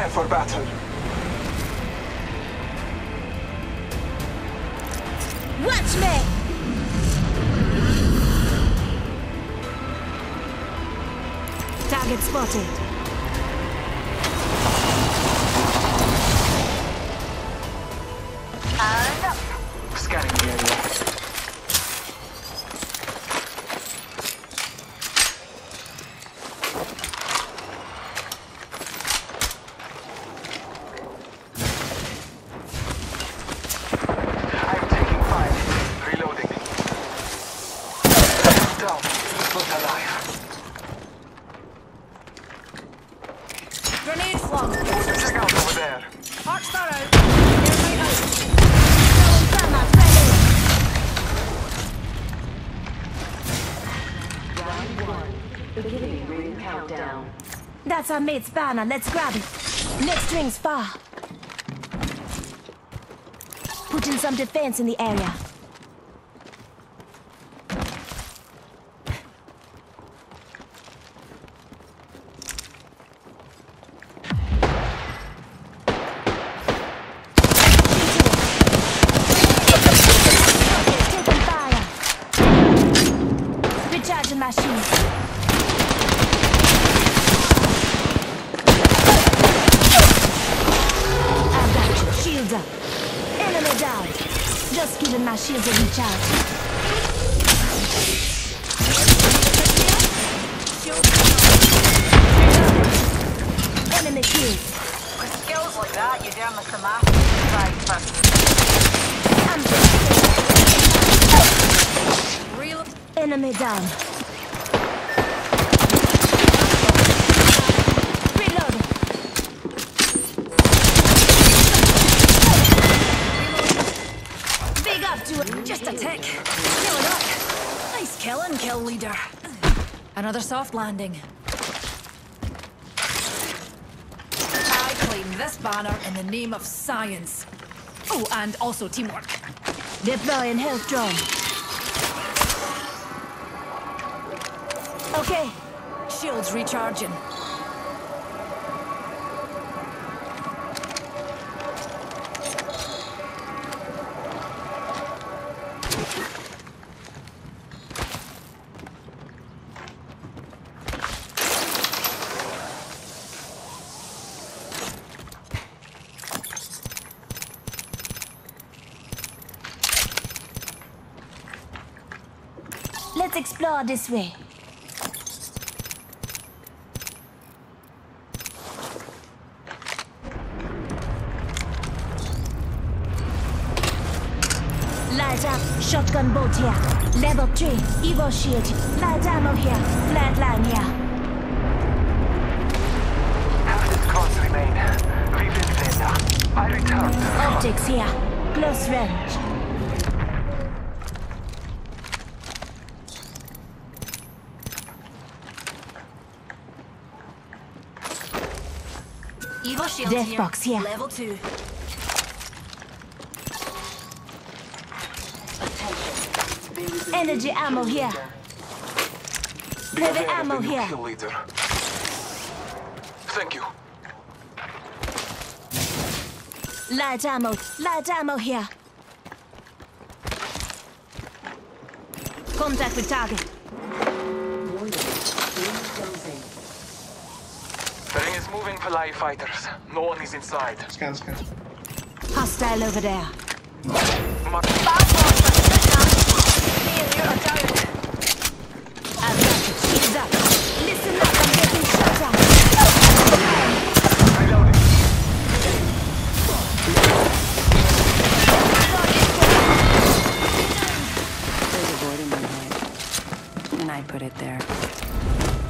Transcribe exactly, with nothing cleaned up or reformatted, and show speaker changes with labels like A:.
A: Prepare for battle.
B: Watch me! Target spotted.
C: And up.
A: Scanning the area. I'm taking fire. Reloading. Down. Look alive.
B: Grenade flung.
A: Check out over there.
B: Arc star out. Airtight out. Throwing thermite ready.
C: Round one. Beginning ring countdown.
B: That's our mate's banner. Let's grab it. Next ring's far. Put in some defense in the area. Taking fire. Recharging my shield. I've got you. Shields up. Enemy down. Just giving my shields a recharge. Enemy killed.
C: With skills like that, you dare miss the map. Right, first.
B: I'm real. Enemy down. Reloading. Big up to it. Just a tick. Kill it up. Nice killing, kill leader. Another soft landing. I claim this banner in the name of science. Oh, and also teamwork. Deploying health drone. Okay. Shields recharging. Let's explore this way. Light up, shotgun bolt here. Level three, Evo shield. Light ammo here, flatline here.
A: Half squads remain. Rebuild data. I return to the front.
B: Optics here, close range.
C: Evo shield
B: Death
C: here.
B: box here.
C: Level two.
B: Energy ammo here. Heavy ammo
A: The new
B: here.
A: kill leader. Thank you.
B: Light ammo, light ammo here. Contact with target.
A: The ring is moving for live fighters. No one is inside.
D: Scan, scan.
B: Hostile over there.
A: Mark.
B: I've got you. Shields up. Listen up, I'm getting shot at.
A: Reloading.
C: There's a board in my head, and I put it there.